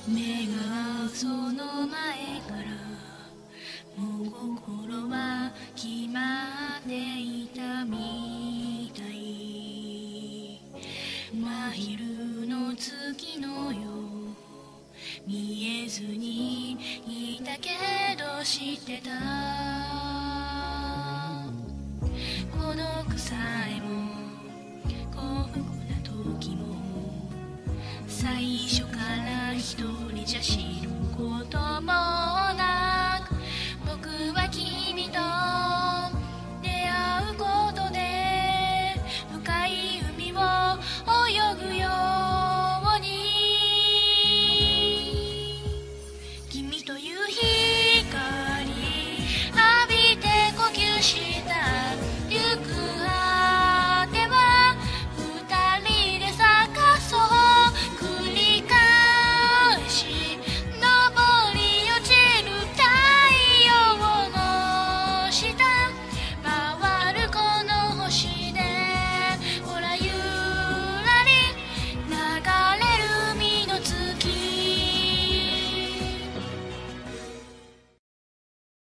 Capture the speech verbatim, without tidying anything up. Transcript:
目がその前からもう心は決まっていたみたい。真昼の月のよう見えずにいたけど知ってた。孤独さえも幸福な時も最初から一人じゃ知ることもない。